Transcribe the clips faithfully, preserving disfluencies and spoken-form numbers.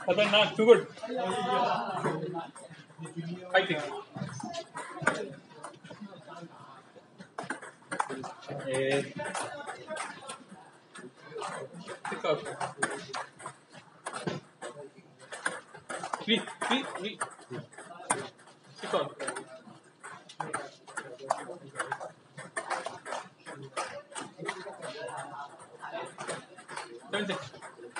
Not too good. I think. Eh. Pick up. Three, three, three. Pick up. Seven, six.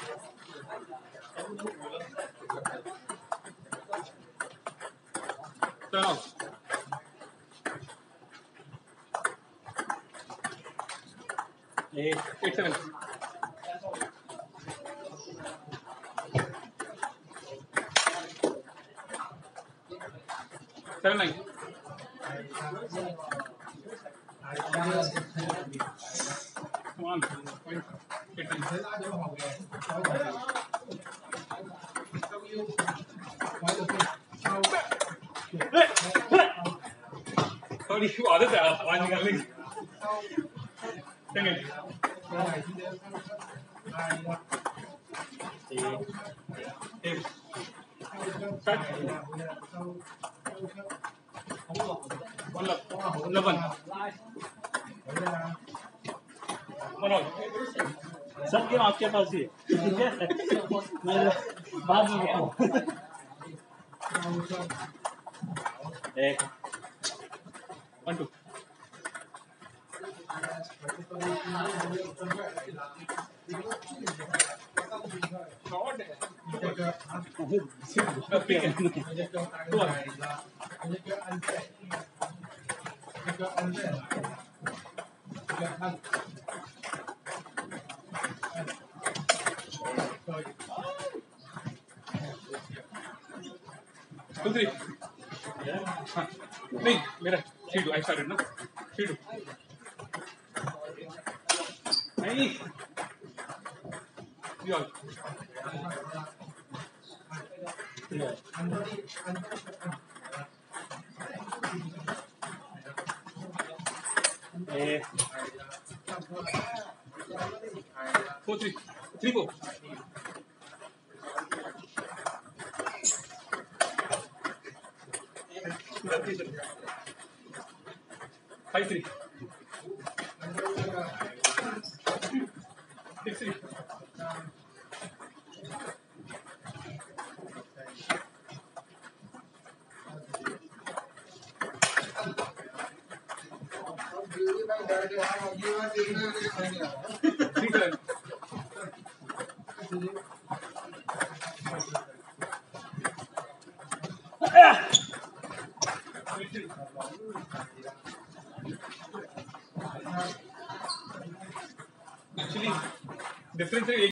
Turn off. Eight, eight, seven. Seven, nine. Come on. Eight, nine. Sorry, you are the one niकालने Second. Eight. Start. One love. Eleven. One all. सब game आपके पास ही है ठीक है मैं बाद में बताऊँ एक One, two. Two one. Two three. हाँ नहीं मेरा three two I started ना three two नहीं you all A four three three four five three six three three seven actually difference है